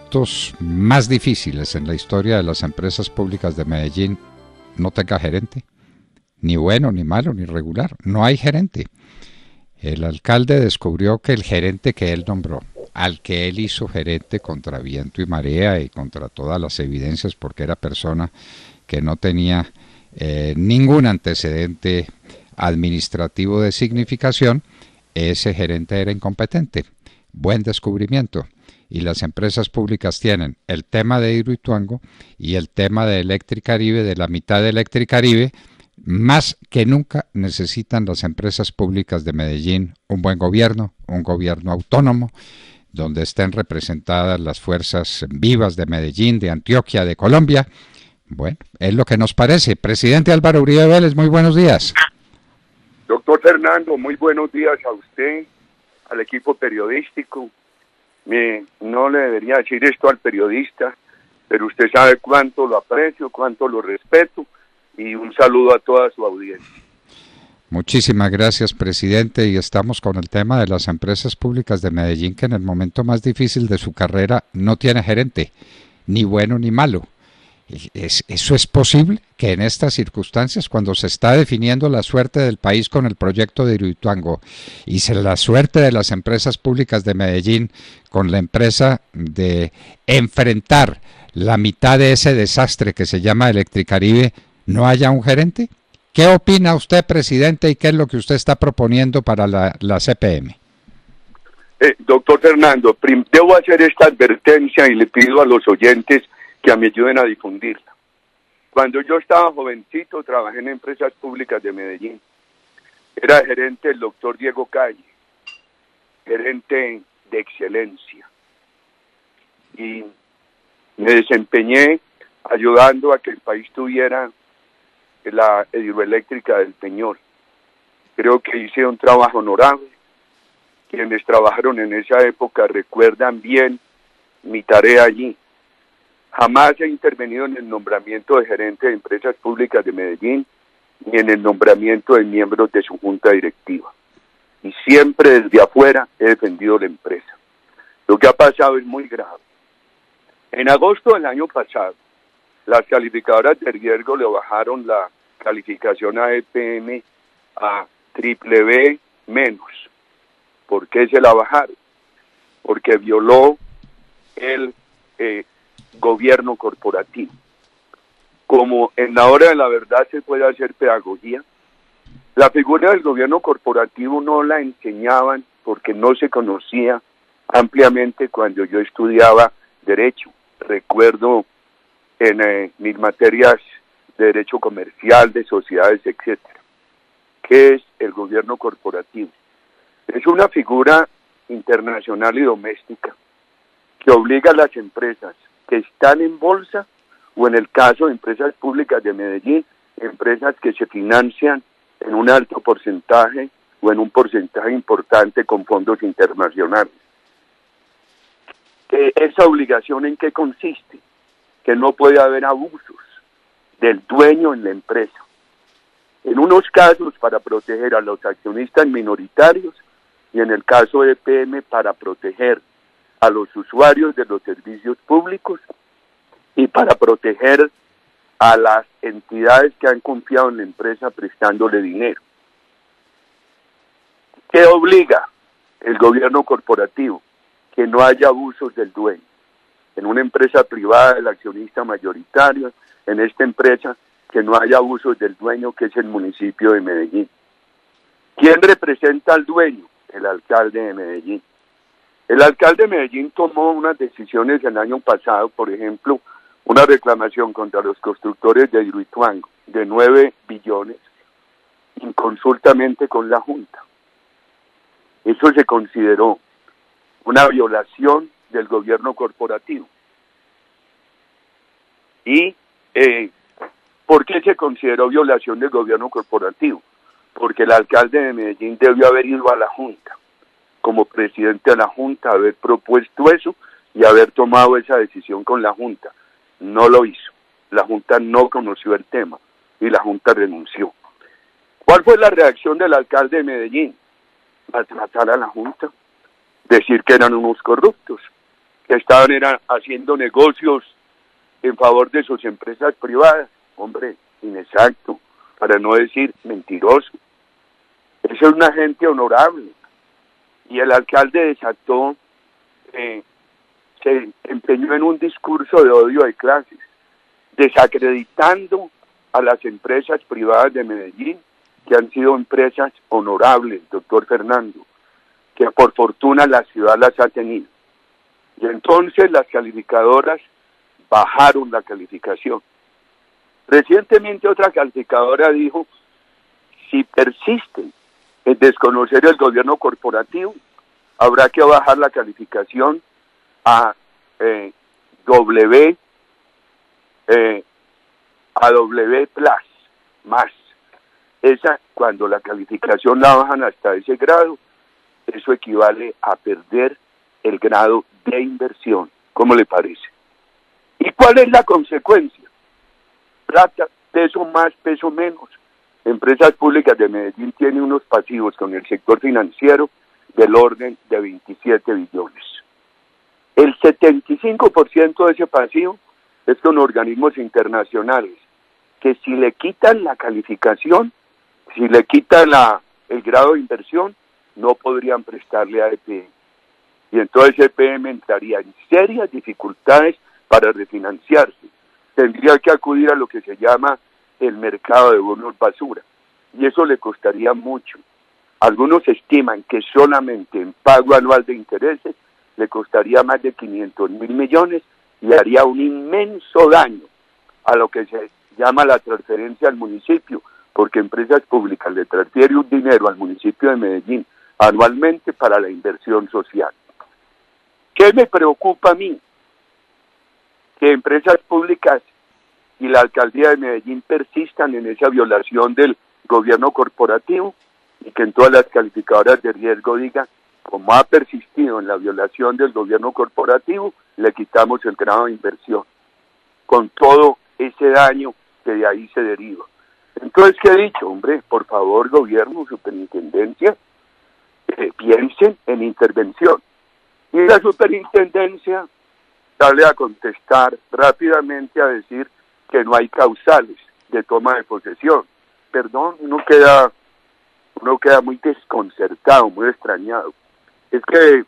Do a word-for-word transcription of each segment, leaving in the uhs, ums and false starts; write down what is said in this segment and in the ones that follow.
momentos más difíciles en la historia de las empresas públicas de Medellín no tenga gerente, ni bueno, ni malo, ni regular. No hay gerente. El alcalde descubrió que el gerente que él nombró, al que él hizo gerente contra viento y marea y contra todas las evidencias, porque era persona que no tenía eh, ningún antecedente administrativo de significación, ese gerente era incompetente. Buen descubrimiento. Y las empresas públicas tienen el tema de Hidroituango y el tema de Electricaribe, de la mitad de Electricaribe. Más que nunca necesitan las empresas públicas de Medellín un buen gobierno, un gobierno autónomo, donde estén representadas las fuerzas vivas de Medellín, de Antioquia, de Colombia. Bueno, es lo que nos parece. Presidente Álvaro Uribe Vélez, muy buenos días. Doctor Fernando, muy buenos días a usted, al equipo periodístico. Me, no le debería decir esto al periodista, pero usted sabe cuánto lo aprecio, cuánto lo respeto, y un saludo a toda su audiencia. Muchísimas gracias, presidente, y estamos con el tema de las empresas públicas de Medellín, que en el momento más difícil de su carrera no tiene gerente, ni bueno ni malo. ¿Es, ¿Eso es posible que en estas circunstancias, cuando se está definiendo la suerte del país con el proyecto de Hidroituango y se la suerte de las empresas públicas de Medellín con la empresa de enfrentar la mitad de ese desastre que se llama Electricaribe, no haya un gerente? ¿Qué opina usted, presidente, y qué es lo que usted está proponiendo para la, la C P M? Eh, doctor Fernando, debo hacer esta advertencia y le pido a los oyentes que me ayuden a difundirla. Cuando yo estaba jovencito, trabajé en empresas públicas de Medellín. Era gerente el doctor Diego Calle, gerente de excelencia. Y me desempeñé ayudando a que el país tuviera la hidroeléctrica del Peñol. Creo que hice un trabajo honorable. Quienes trabajaron en esa época recuerdan bien mi tarea allí. Jamás he intervenido en el nombramiento de gerente de empresas públicas de Medellín, ni en el nombramiento de miembros de su junta directiva. Y siempre desde afuera he defendido la empresa. Lo que ha pasado es muy grave. En agosto del año pasado, las calificadoras de riesgo le bajaron la calificación a E P M a triple B menos. ¿Por qué se la bajaron? Porque violó el eh, gobierno corporativo. Como en la hora de la verdad se puede hacer pedagogía, la figura del gobierno corporativo no la enseñaban porque no se conocía ampliamente cuando yo estudiaba Derecho. Recuerdo en eh, mis materias de Derecho Comercial, de Sociedades, etcétera. ¿Qué es el gobierno corporativo? Es una figura internacional y doméstica que obliga a las empresas que están en bolsa, o en el caso de empresas públicas de Medellín, empresas que se financian en un alto porcentaje o en un porcentaje importante con fondos internacionales. Eh, ¿Esa obligación en qué consiste? Que no puede haber abusos del dueño en la empresa. En unos casos para proteger a los accionistas minoritarios y en el caso de E P M para proteger a los usuarios de los servicios públicos y para proteger a las entidades que han confiado en la empresa prestándole dinero. ¿Qué obliga el gobierno corporativo? Que no haya abusos del dueño. En una empresa privada, el accionista mayoritario, en esta empresa, que no haya abusos del dueño, que es el municipio de Medellín. ¿Quién representa al dueño? El alcalde de Medellín. El alcalde de Medellín tomó unas decisiones el año pasado, por ejemplo, una reclamación contra los constructores de Hidroituango de nueve billones, inconsultamente con la Junta. Eso se consideró una violación del gobierno corporativo. ¿Y eh, por qué se consideró violación del gobierno corporativo? Porque el alcalde de Medellín debió haber ido a la Junta, como presidente de la Junta, haber propuesto eso y haber tomado esa decisión con la Junta. No lo hizo. La Junta no conoció el tema y la Junta renunció. ¿Cuál fue la reacción del alcalde de Medellín? Maltratar a la Junta, decir que eran unos corruptos. que estaban era, haciendo negocios en favor de sus empresas privadas. Hombre, inexacto, para no decir mentiroso. Ese es una gente honorable. Y el alcalde desató, eh, se empeñó en un discurso de odio de clases, desacreditando a las empresas privadas de Medellín, que han sido empresas honorables, doctor Fernando, que por fortuna la ciudad las ha tenido. Y entonces las calificadoras bajaron la calificación. Recientemente otra calificadora dijo, si persisten en desconocer el gobierno corporativo, habrá que bajar la calificación a eh, W, eh, a W plus, más. Esa, cuando la calificación la bajan hasta ese grado, eso equivale a perder el grado de inversión. ¿Cómo le parece? ¿Y cuál es la consecuencia? Plata, peso más, peso menos. Empresas Públicas de Medellín tiene unos pasivos con el sector financiero del orden de veintisiete billones. El setenta y cinco por ciento de ese pasivo es con organismos internacionales, que si le quitan la calificación, si le quitan la, el grado de inversión, no podrían prestarle a E P M. Y entonces E P M entraría en serias dificultades para refinanciarse. Tendría que acudir a lo que se llama el mercado de bonos basura. Y eso le costaría mucho. Algunos estiman que solamente en pago anual de intereses le costaría más de quinientos mil millones y haría un inmenso daño a lo que se llama la transferencia al municipio, porque Empresas Públicas le transfiere un dinero al municipio de Medellín anualmente para la inversión social. ¿Qué me preocupa a mí? Que Empresas Públicas y la Alcaldía de Medellín persistan en esa violación del gobierno corporativo y que en todas las calificadoras de riesgo digan, como ha persistido en la violación del gobierno corporativo, le quitamos el grado de inversión, con todo ese daño que de ahí se deriva. Entonces, ¿qué he dicho? Hombre, por favor, gobierno, superintendencia, eh, piensen en intervención. Y la superintendencia sale a contestar rápidamente a decir que no hay causales de toma de posesión. Perdón, uno queda, uno queda muy desconcertado, muy extrañado. Es que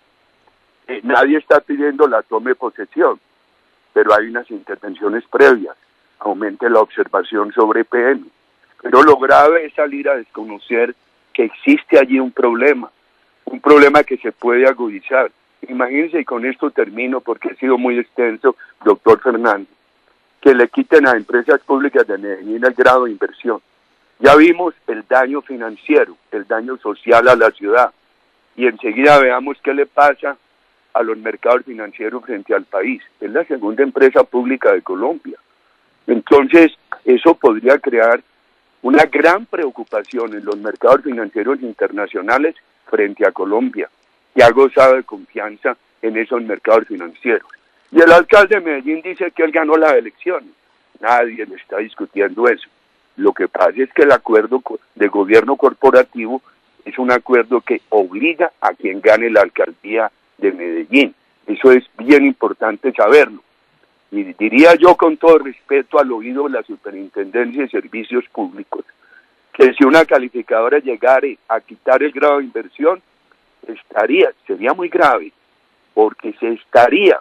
eh, nadie está pidiendo la toma de posesión, pero hay unas intervenciones previas. Aumente la observación sobre E P M. Pero lo grave es salir a desconocer que existe allí un problema, un problema que se puede agudizar. Imagínense, y con esto termino porque ha sido muy extenso, doctor Fernando, que le quiten a Empresas Públicas de Medellín el grado de inversión. Ya vimos el daño financiero, el daño social a la ciudad, y enseguida veamos qué le pasa a los mercados financieros frente al país. Es la segunda empresa pública de Colombia. Entonces, eso podría crear una gran preocupación en los mercados financieros internacionales frente a Colombia, que ha gozado de confianza en esos mercados financieros. Y el alcalde de Medellín dice que él ganó las elecciones. Nadie le está discutiendo eso. Lo que pasa es que el acuerdo de gobierno corporativo es un acuerdo que obliga a quien gane la alcaldía de Medellín. Eso es bien importante saberlo. Y diría yo, con todo respeto al oído de la Superintendencia de Servicios Públicos, que si una calificadora llegara a quitar el grado de inversión, estaría, sería muy grave, porque se estaría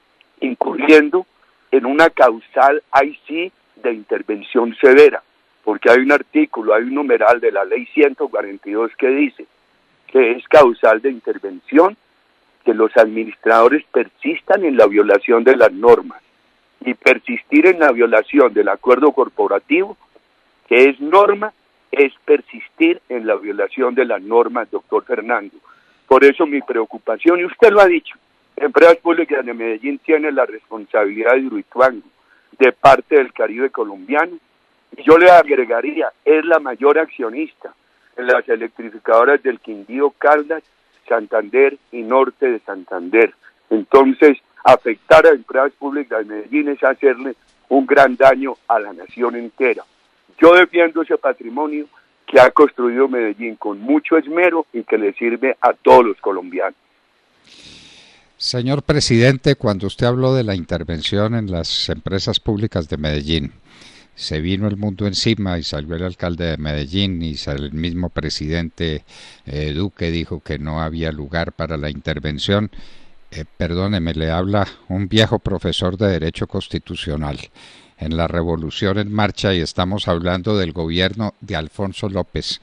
incurriendo en una causal, ahí sí, de intervención severa, porque hay un artículo, hay un numeral de la ley ciento cuarenta y dos que dice que es causal de intervención que los administradores persistan en la violación de las normas, y persistir en la violación del acuerdo corporativo, que es norma, es persistir en la violación de las normas, doctor Fernando. Por eso mi preocupación, y usted lo ha dicho, Empresas Públicas de Medellín tiene la responsabilidad de Hidroituango, de parte del Caribe colombiano, y yo le agregaría, es la mayor accionista en las electrificadoras del Quindío, Caldas, Santander y Norte de Santander. Entonces, afectar a Empresas Públicas de Medellín es hacerle un gran daño a la nación entera. Yo defiendo ese patrimonio que ha construido Medellín con mucho esmero y que le sirve a todos los colombianos. Señor presidente, cuando usted habló de la intervención en las empresas públicas de Medellín, se vino el mundo encima y salió el alcalde de Medellín y el mismo presidente eh, Duque dijo que no había lugar para la intervención. Eh, perdóneme, le habla un viejo profesor de Derecho Constitucional. En la Revolución en Marcha, y estamos hablando del gobierno de Alfonso López,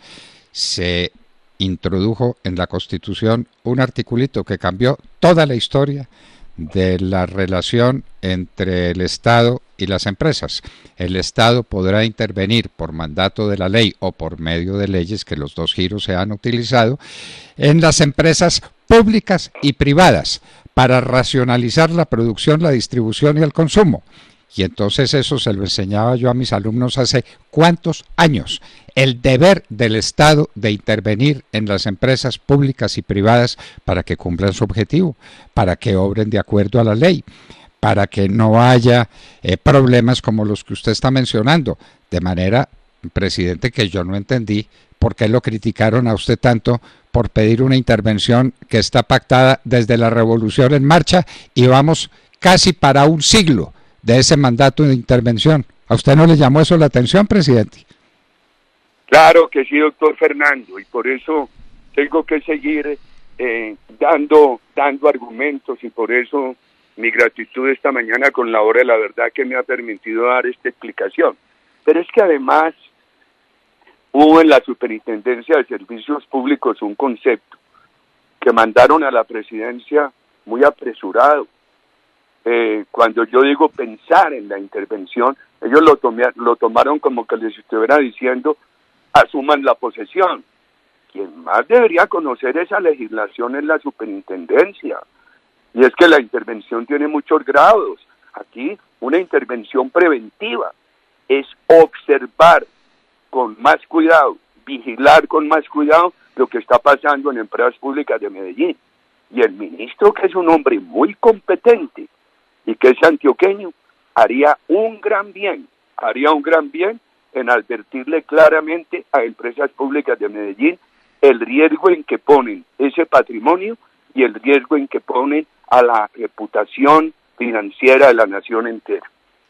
se introdujo en la Constitución un articulito que cambió toda la historia de la relación entre el Estado y las empresas. El Estado podrá intervenir por mandato de la ley o por medio de leyes, que los dos giros se han utilizado, en las empresas públicas y privadas para racionalizar la producción, la distribución y el consumo. Y entonces eso se lo enseñaba yo a mis alumnos hace ¿cuántos años? El deber del Estado de intervenir en las empresas públicas y privadas para que cumplan su objetivo, para que obren de acuerdo a la ley, para que no haya eh, problemas como los que usted está mencionando. De manera, presidente, que yo no entendí por qué lo criticaron a usted tanto por pedir una intervención que está pactada desde la Revolución en Marcha y vamos casi para un siglo de ese mandato de intervención. ¿A usted no le llamó eso la atención, presidente? Claro que sí, doctor Fernando, y por eso tengo que seguir eh, dando, dando argumentos, y por eso mi gratitud esta mañana con la hora de la verdad que me ha permitido dar esta explicación. Pero es que además hubo en la Superintendencia de Servicios Públicos un concepto que mandaron a la presidencia muy apresurado. Eh, cuando yo digo pensar en la intervención, ellos lo, tomé, lo tomaron como que les estuviera diciendo asuman la posesión. Quien más debería conocer esa legislación es la superintendencia, y es que la intervención tiene muchos grados. Aquí una intervención preventiva es observar con más cuidado, vigilar con más cuidado lo que está pasando en empresas públicas de Medellín, y el ministro, que es un hombre muy competente y que es antioqueño, haría un gran bien, haría un gran bien en advertirle claramente a empresas públicas de Medellín el riesgo en que ponen ese patrimonio y el riesgo en que ponen a la reputación financiera de la nación entera.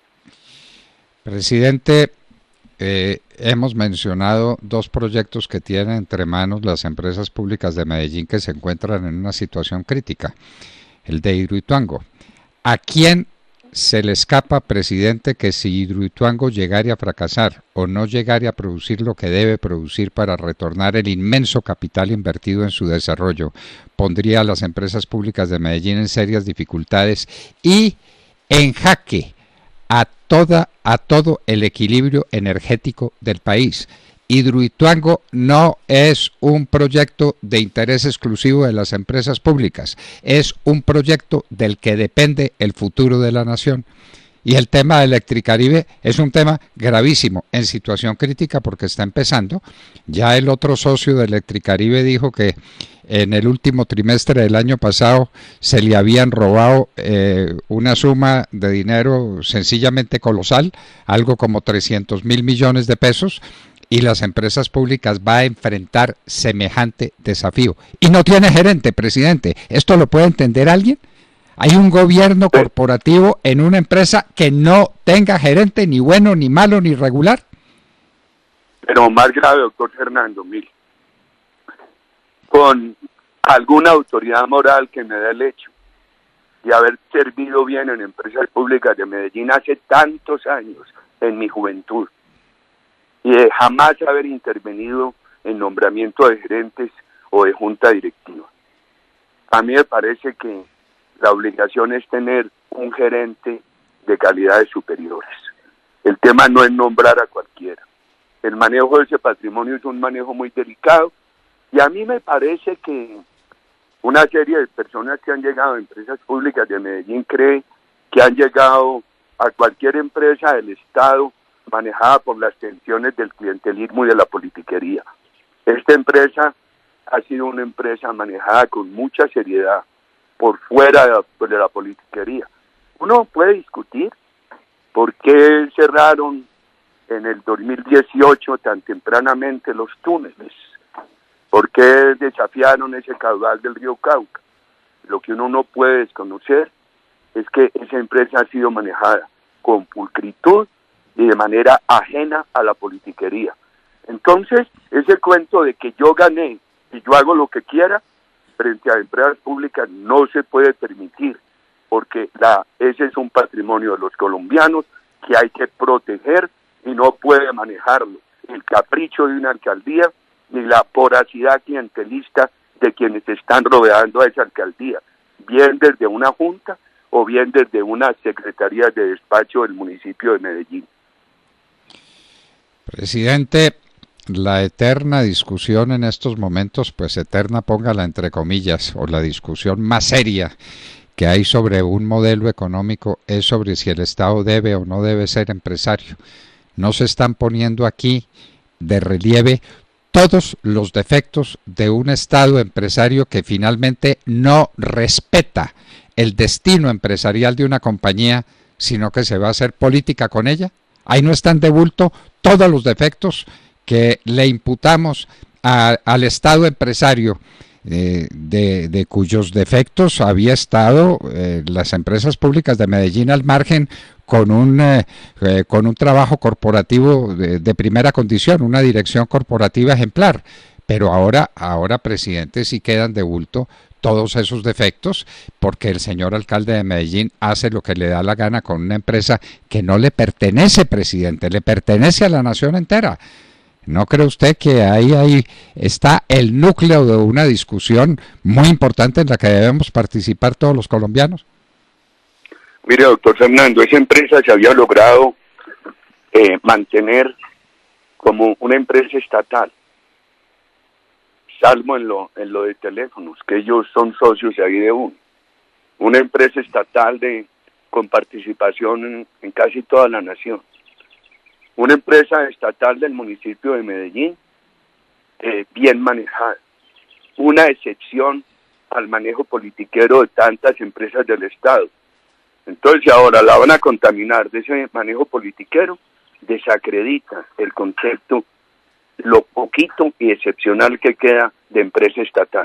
Presidente, eh, hemos mencionado dos proyectos que tienen entre manos las empresas públicas de Medellín que se encuentran en una situación crítica, el de Hidroituango. ¿A quién se le escapa, presidente, que si Hidroituango llegara a fracasar o no llegara a producir lo que debe producir para retornar el inmenso capital invertido en su desarrollo, pondría a las empresas públicas de Medellín en serias dificultades y en jaque a toda a todo el equilibrio energético del país? Hidroituango no es un proyecto de interés exclusivo de las empresas públicas, es un proyecto del que depende el futuro de la nación. Y el tema de Electricaribe es un tema gravísimo, en situación crítica porque está empezando. Ya el otro socio de Electricaribe dijo que en el último trimestre del año pasado se le habían robado eh, una suma de dinero sencillamente colosal, algo como trescientos mil millones de pesos, y las empresas públicas va a enfrentar semejante desafío. Y no tiene gerente, presidente. ¿Esto lo puede entender alguien? ¿Hay un gobierno corporativo en una empresa que no tenga gerente, ni bueno, ni malo, ni regular? Pero más grave, doctor Fernando, mire, con alguna autoridad moral que me dé el hecho de haber servido bien en empresas públicas de Medellín hace tantos años, en mi juventud, y de jamás haber intervenido en nombramiento de gerentes o de junta directiva. A mí me parece que la obligación es tener un gerente de calidades superiores. El tema no es nombrar a cualquiera. El manejo de ese patrimonio es un manejo muy delicado, y a mí me parece que una serie de personas que han llegado a empresas públicas de Medellín cree que han llegado a cualquier empresa del Estado manejada por las tensiones del clientelismo y de la politiquería. Esta empresa ha sido una empresa manejada con mucha seriedad por fuera de la, de la politiquería. Uno puede discutir por qué cerraron en el dos mil dieciocho tan tempranamente los túneles, por qué desafiaron ese caudal del río Cauca. lo que uno no puede desconocer es que esa empresa ha sido manejada con pulcritud y de manera ajena a la politiquería. Entonces, ese cuento de que yo gané y yo hago lo que quiera frente a empresas públicas no se puede permitir, porque la, ese es un patrimonio de los colombianos que hay que proteger y no puede manejarlo el capricho de una alcaldía ni la voracidad clientelista de quienes están rodeando a esa alcaldía, bien desde una junta o bien desde una secretaría de despacho del municipio de Medellín. Presidente, la eterna discusión en estos momentos, pues eterna póngala entre comillas, o la discusión más seria que hay sobre un modelo económico es sobre si el Estado debe o no debe ser empresario. No se están poniendo aquí de relieve todos los defectos de un Estado empresario que finalmente no respeta el destino empresarial de una compañía, sino que se va a hacer política con ella. Ahí no están de bulto todos los defectos que le imputamos a, al Estado empresario, eh, de, de cuyos defectos había estado eh, las empresas públicas de Medellín al margen con un, eh, eh, con un trabajo corporativo de, de primera condición, una dirección corporativa ejemplar. Pero ahora, ahora, presidente, sí quedan de bulto todos esos defectos, porque el señor alcalde de Medellín hace lo que le da la gana con una empresa que no le pertenece, presidente, le pertenece a la nación entera. ¿No cree usted que ahí, ahí está el núcleo de una discusión muy importante en la que debemos participar todos los colombianos? Mire, doctor Fernando, esa empresa se había logrado eh, mantener como una empresa estatal, salvo en lo, en lo de teléfonos, que ellos son socios ahí de uno. Una empresa estatal de con participación en, en casi toda la nación. Una empresa estatal del municipio de Medellín, eh, bien manejada. Una excepción al manejo politiquero de tantas empresas del Estado. Entonces ahora la van a contaminar de ese manejo politiquero, desacredita el concepto, lo poquito y excepcional que queda de empresa estatal.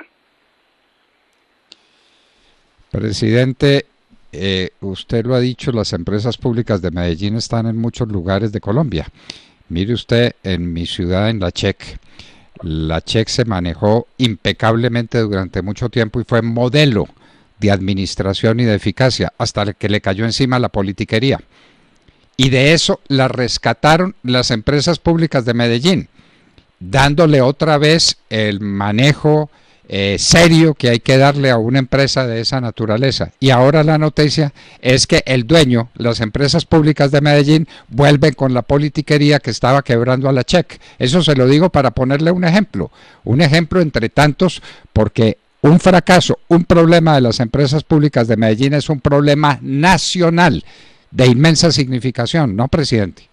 Presidente, eh, usted lo ha dicho, las empresas públicas de Medellín están en muchos lugares de Colombia. Mire usted, en mi ciudad, en La Check, La Check se manejó impecablemente durante mucho tiempo y fue modelo de administración y de eficacia, hasta que le cayó encima la politiquería. Y de eso la rescataron las empresas públicas de Medellín, dándole otra vez el manejo eh, serio que hay que darle a una empresa de esa naturaleza. Y ahora la noticia es que el dueño, las empresas públicas de Medellín, vuelven con la politiquería que estaba quebrando a La Check. Eso se lo digo para ponerle un ejemplo, un ejemplo entre tantos, porque un fracaso, un problema de las empresas públicas de Medellín es un problema nacional de inmensa significación, ¿no, presidente?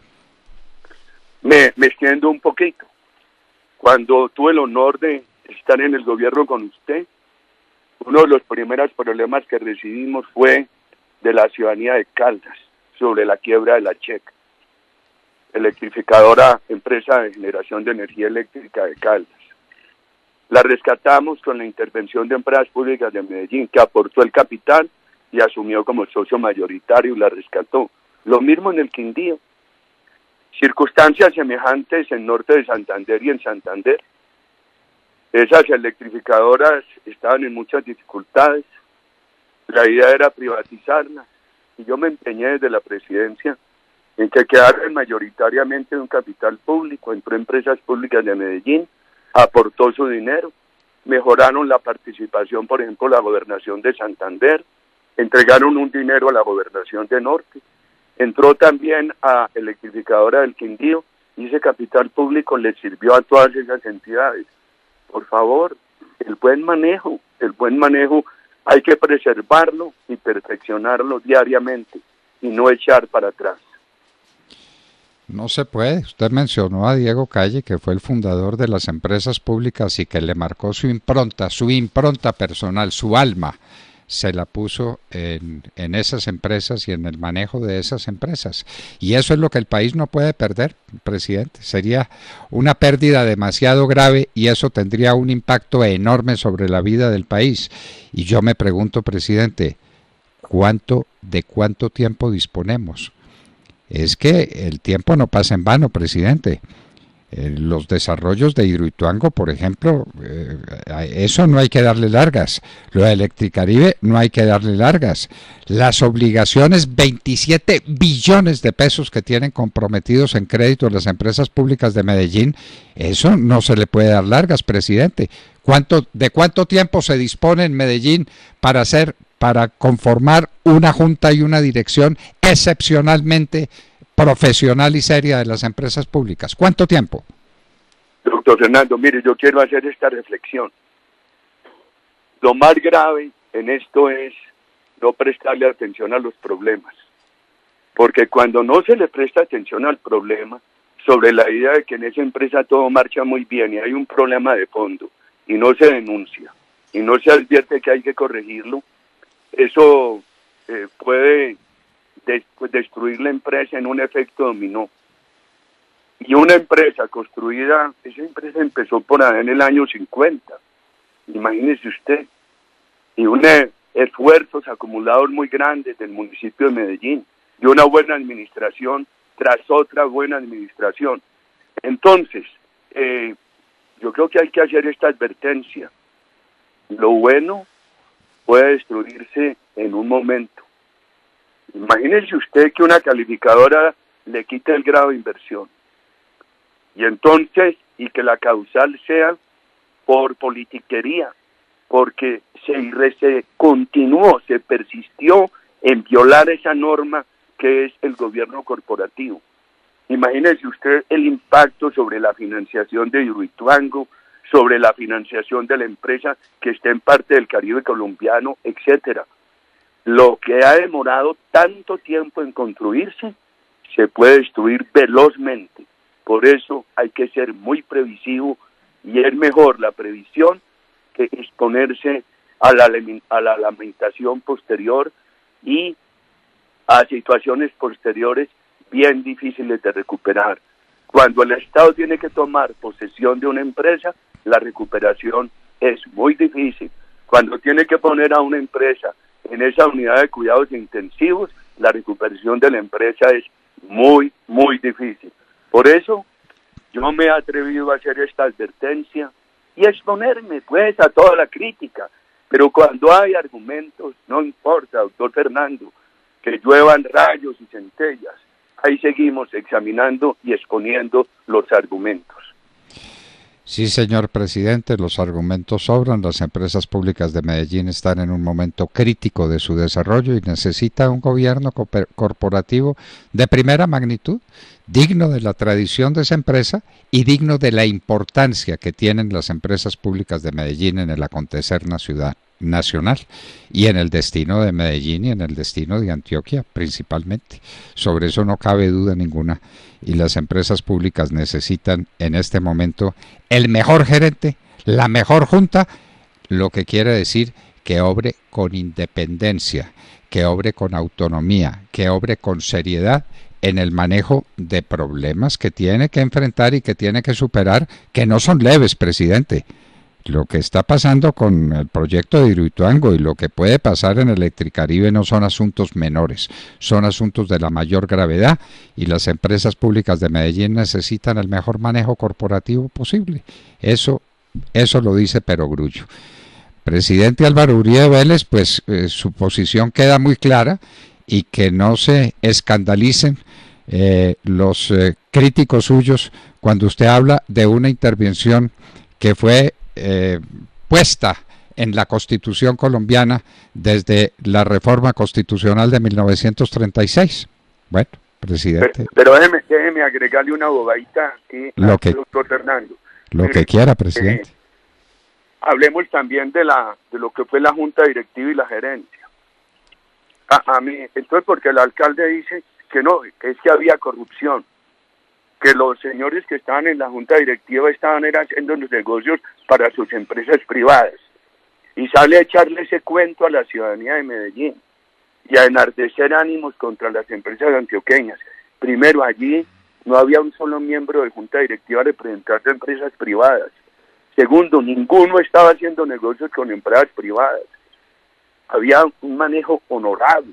Me, me extiendo un poquito. Cuando tuve el honor de estar en el gobierno con usted, uno de los primeros problemas que recibimos fue de la ciudadanía de Caldas, sobre la quiebra de La Check, electrificadora, empresa de generación de energía eléctrica de Caldas. La rescatamos con la intervención de empresas públicas de Medellín, que aportó el capital y asumió como socio mayoritario y la rescató. Lo mismo en el Quindío. Circunstancias semejantes en norte de Santander y en Santander. Esas electrificadoras estaban en muchas dificultades. La idea era privatizarlas. Y yo me empeñé desde la presidencia en que quedaran mayoritariamente un capital público. Entró Empresas Públicas de Medellín, aportó su dinero, mejoraron la participación, por ejemplo, la gobernación de Santander, entregaron un dinero a la gobernación de Norte, entró también a Electrificadora del Quindío y ese capital público le sirvió a todas esas entidades. Por favor, el buen manejo, el buen manejo hay que preservarlo y perfeccionarlo diariamente y no echar para atrás. No se puede. Usted mencionó a Diego Calle, que fue el fundador de las empresas públicas y que le marcó su impronta, su impronta personal, su alma se la puso en, en esas empresas y en el manejo de esas empresas. Y eso es lo que el país no puede perder, presidente. Sería una pérdida demasiado grave y eso tendría un impacto enorme sobre la vida del país. Y yo me pregunto, presidente, ¿cuánto, de cuánto tiempo disponemos? Es que el tiempo no pasa en vano, presidente. Eh, los desarrollos de Hidroituango, por ejemplo, eh, a eso no hay que darle largas. Lo de Electricaribe no hay que darle largas. Las obligaciones, veintisiete billones de pesos que tienen comprometidos en crédito las empresas públicas de Medellín, eso no se le puede dar largas, presidente. ¿Cuánto, de cuánto tiempo se dispone en Medellín para hacer, para conformar una junta y una dirección excepcionalmente profesional y seria de las empresas públicas? ¿Cuánto tiempo? Doctor Fernando, mire, yo quiero hacer esta reflexión. Lo más grave en esto es no prestarle atención a los problemas, porque cuando no se le presta atención al problema, sobre la idea de que en esa empresa todo marcha muy bien y hay un problema de fondo, y no se denuncia, y no se advierte que hay que corregirlo, eso eh, puede de, pues destruir la empresa en un efecto dominó. Y una empresa construida, esa empresa empezó por ahí en el año cincuenta, imagínese usted, y un esfuerzos acumulados muy grandes del municipio de Medellín, de una buena administración tras otra buena administración. Entonces, eh, yo creo que hay que hacer esta advertencia. Lo bueno puede destruirse en un momento. Imagínese usted que una calificadora le quite el grado de inversión. Y entonces, y que la causal sea por politiquería, porque se, se continuó, se persistió en violar esa norma que es el gobierno corporativo. Imagínese usted el impacto sobre la financiación de Hidroituango, sobre la financiación de la empresa que está en parte del Caribe colombiano, etcétera. Lo que ha demorado tanto tiempo en construirse, se puede destruir velozmente. Por eso hay que ser muy previsivo y es mejor la previsión que exponerse a la, a la lamentación posterior y a situaciones posteriores bien difíciles de recuperar. Cuando el Estado tiene que tomar posesión de una empresa, la recuperación es muy difícil. Cuando tiene que poner a una empresa en esa unidad de cuidados intensivos, la recuperación de la empresa es muy, muy difícil. Por eso, yo me he atrevido a hacer esta advertencia y exponerme, pues, a toda la crítica. Pero cuando hay argumentos, no importa, doctor Fernando, que lluevan rayos y centellas, ahí seguimos examinando y exponiendo los argumentos. Sí, señor presidente, los argumentos sobran. Las empresas públicas de Medellín están en un momento crítico de su desarrollo y necesita un gobierno corporativo de primera magnitud, digno de la tradición de esa empresa y digno de la importancia que tienen las empresas públicas de Medellín en el acontecer nacional y en el destino de Medellín y en el destino de Antioquia principalmente. Sobre eso no cabe duda ninguna. Y las empresas públicas necesitan en este momento el mejor gerente, la mejor junta, lo que quiere decir que obre con independencia, que obre con autonomía, que obre con seriedad en el manejo de problemas que tiene que enfrentar y que tiene que superar, que no son leves, presidente. Lo que está pasando con el proyecto de Hidroituango y lo que puede pasar en Electricaribe no son asuntos menores, son asuntos de la mayor gravedad y las empresas públicas de Medellín necesitan el mejor manejo corporativo posible. Eso, eso lo dice Perogrullo. Presidente Álvaro Uribe Vélez, pues eh, su posición queda muy clara y que no se escandalicen eh, los eh, críticos suyos cuando usted habla de una intervención que fue Eh, puesta en la Constitución colombiana desde la reforma constitucional de mil novecientos treinta y seis. Bueno, presidente. Pero, pero déjeme, déjeme agregarle una bobadita aquí lo que, doctor Fernando. Lo Mire, que quiera, presidente. Eh, hablemos también de la de lo que fue la Junta Directiva y la gerencia. A, a mí, entonces, porque el alcalde dice que no, que es que había corrupción, que los señores que estaban en la Junta Directiva estaban era haciendo los negocios para sus empresas privadas. y sale a echarle ese cuento a la ciudadanía de Medellín y a enardecer ánimos contra las empresas antioqueñas. Primero, allí no había un solo miembro de junta directiva representante de empresas privadas. Segundo, ninguno estaba haciendo negocios con empresas privadas. Había un manejo honorable.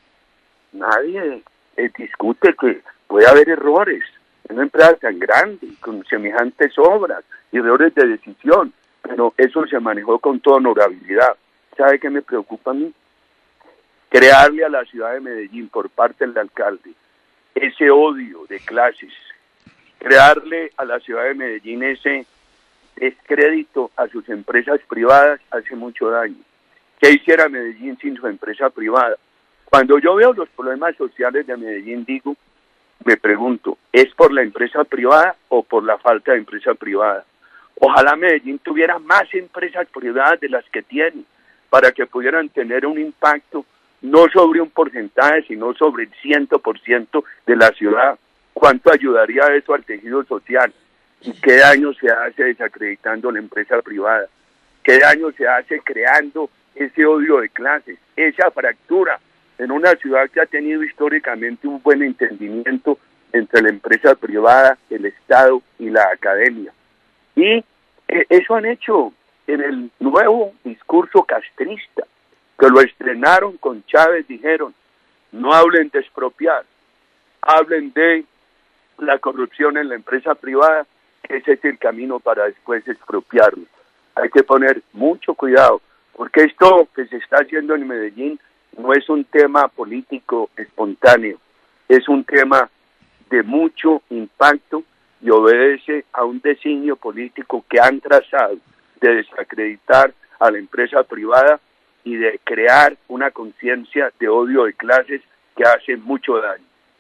Nadie eh, discute que puede haber errores en una empresa tan grande, con semejantes obras, y errores de decisión, pero eso se manejó con toda honorabilidad. ¿Sabe qué me preocupa a mí? Crearle a la ciudad de Medellín por parte del alcalde ese odio de clases, crearle a la ciudad de Medellín ese descrédito a sus empresas privadas hace mucho daño. ¿Qué hiciera Medellín sin su empresa privada? Cuando yo veo los problemas sociales de Medellín, digo, me pregunto, ¿es por la empresa privada o por la falta de empresa privada? Ojalá Medellín tuviera más empresas privadas de las que tiene, para que pudieran tener un impacto no sobre un porcentaje, sino sobre el cien por ciento de la ciudad. ¿Cuánto ayudaría eso al tejido social? ¿Y qué daño se hace desacreditando la empresa privada? ¿Qué daño se hace creando ese odio de clases, esa fractura en una ciudad que ha tenido históricamente un buen entendimiento entre la empresa privada, el Estado y la academia? Y eh, eso han hecho en el nuevo discurso castrista, que lo estrenaron con Chávez. Dijeron, no hablen de expropiar, hablen de la corrupción en la empresa privada, que ese es el camino para después expropiarlo. Hay que poner mucho cuidado, porque esto que se está haciendo en Medellín no es un tema político espontáneo, es un tema de mucho impacto y obedece a un designio político que han trazado de desacreditar a la empresa privada y de crear una conciencia de odio de clases que hace mucho daño.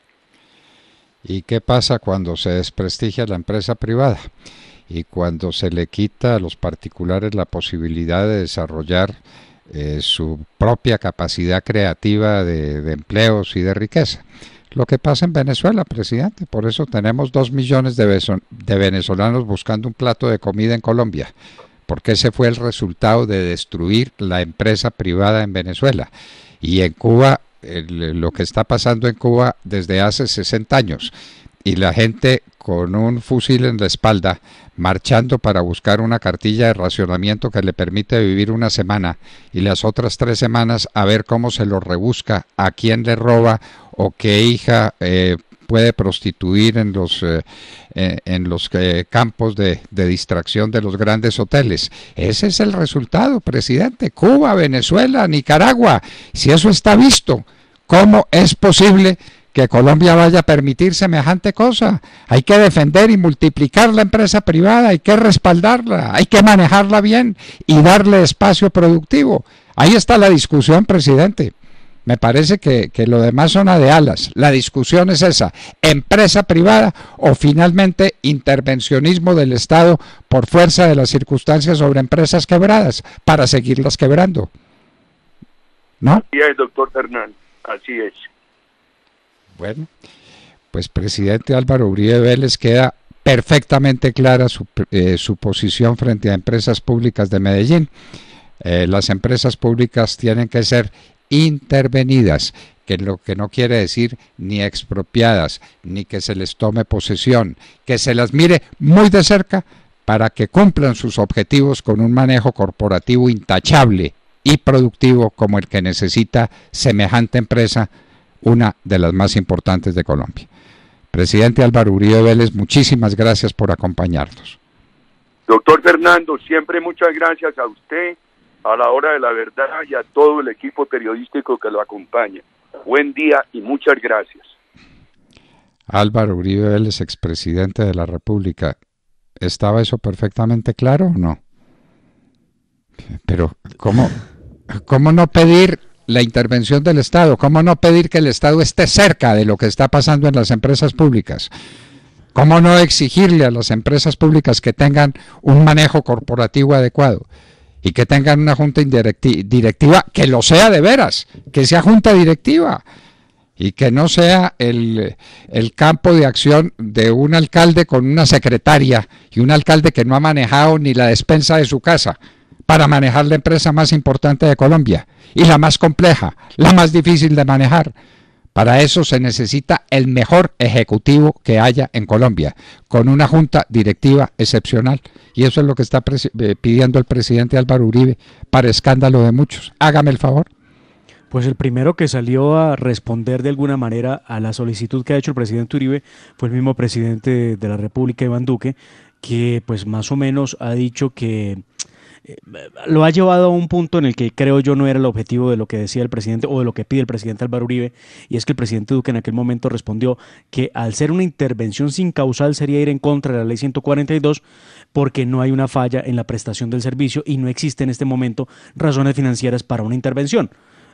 ¿Y qué pasa cuando se desprestigia la empresa privada? Y cuando se le quita a los particulares la posibilidad de desarrollar eh, su propia capacidad creativa de, de empleos y de riqueza. Lo que pasa en Venezuela, presidente, por eso tenemos dos millones de, de venezolanos buscando un plato de comida en Colombia, porque ese fue el resultado de destruir la empresa privada en Venezuela. Y en Cuba, el, lo que está pasando en Cuba desde hace sesenta años, y la gente con un fusil en la espalda, marchando para buscar una cartilla de racionamiento que le permite vivir una semana, y las otras tres semanas a ver cómo se lo rebusca, a quién le roba, o qué hija eh, puede prostituir en los eh, eh, en los eh, campos de, de distracción de los grandes hoteles. Ese es el resultado, presidente. Cuba, Venezuela, Nicaragua. Si eso está visto, ¿cómo es posible que Colombia vaya a permitir semejante cosa? Hay que defender y multiplicar la empresa privada, hay que respaldarla, hay que manejarla bien y darle espacio productivo. Ahí está la discusión, presidente. Me parece que, que lo demás son de alas. La discusión es esa, empresa privada o finalmente intervencionismo del Estado por fuerza de las circunstancias sobre empresas quebradas para seguirlas quebrando. ¿No? Así es, doctor Fernández, así es. Bueno, pues presidente Álvaro Uribe Vélez, queda perfectamente clara su, eh, su posición frente a empresas públicas de Medellín. Eh, las empresas públicas tienen que ser intervenidas, que lo que no quiere decir ni expropiadas, ni que se les tome posesión, que se las mire muy de cerca para que cumplan sus objetivos con un manejo corporativo intachable y productivo como el que necesita semejante empresa, una de las más importantes de Colombia. Presidente Álvaro Uribe Vélez, muchísimas gracias por acompañarnos. Doctor Fernando, siempre muchas gracias a usted, a la hora de la verdad y a todo el equipo periodístico que lo acompaña. Buen día y muchas gracias. Álvaro Uribe Vélez, expresidente de la República, ¿estaba eso perfectamente claro o no? Pero, ¿cómo, cómo no pedir la intervención del Estado? ¿Cómo no pedir que el Estado esté cerca de lo que está pasando en las empresas públicas? ¿Cómo no exigirle a las empresas públicas que tengan un manejo corporativo adecuado y que tengan una junta directiva que lo sea de veras, que sea junta directiva y que no sea el, el campo de acción de un alcalde con una secretaria y un alcalde que no ha manejado ni la despensa de su casa para manejar la empresa más importante de Colombia y la más compleja, la más difícil de manejar. Para eso se necesita el mejor ejecutivo que haya en Colombia, con una junta directiva excepcional. Y eso es lo que está pidiendo el presidente Álvaro Uribe, para escándalo de muchos. Hágame el favor. Pues el primero que salió a responder de alguna manera a la solicitud que ha hecho el presidente Uribe fue el mismo presidente de la República, Iván Duque, que pues más o menos ha dicho que eh, lo ha llevado a un punto en el que creo yo no era el objetivo de lo que decía el presidente o de lo que pide el presidente Álvaro Uribe, y es que el presidente Duque en aquel momento respondió que al ser una intervención sin causal sería ir en contra de la ley ciento cuarenta y dos, porque no hay una falla en la prestación del servicio y no existe en este momento razones financieras para una intervención.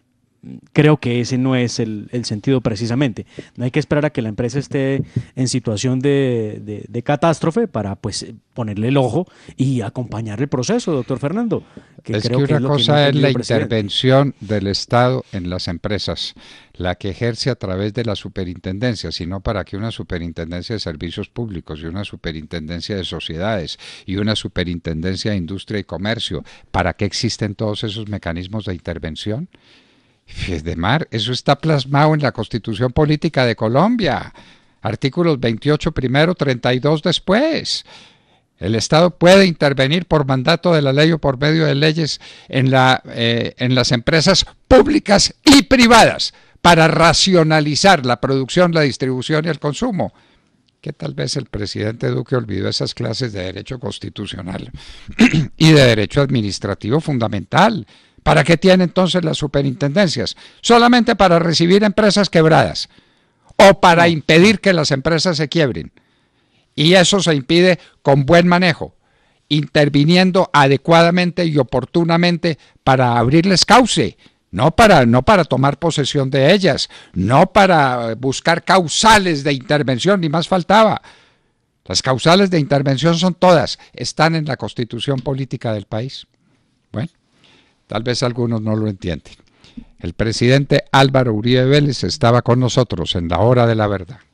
Creo que ese no es el, el sentido precisamente. No hay que esperar a que la empresa esté en situación de, de, de catástrofe para pues ponerle el ojo y acompañar el proceso, doctor Fernando. Que es creo que, que una es cosa que no es la intervención del Estado en las empresas, la que ejerce a través de la superintendencia, sino para que una superintendencia de servicios públicos y una superintendencia de sociedades y una superintendencia de industria y comercio, ¿para qué existen todos esos mecanismos de intervención? Fiesdemar, eso está plasmado en la Constitución Política de Colombia, artículos veintiocho primero, treinta y dos después. El Estado puede intervenir por mandato de la ley o por medio de leyes en, la, eh, en las empresas públicas y privadas para racionalizar la producción, la distribución y el consumo. Que tal vez el presidente Duque olvidó esas clases de derecho constitucional y de derecho administrativo fundamental. ¿Para qué tiene entonces las superintendencias? Solamente para recibir empresas quebradas o para impedir que las empresas se quiebren. Y eso se impide con buen manejo, interviniendo adecuadamente y oportunamente para abrirles cauce, no para, no para tomar posesión de ellas, no para buscar causales de intervención, ni más faltaba. Las causales de intervención son todas, están en la Constitución Política del país. Bueno. Tal vez algunos no lo entienden. El presidente Álvaro Uribe Vélez estaba con nosotros en la hora de la verdad.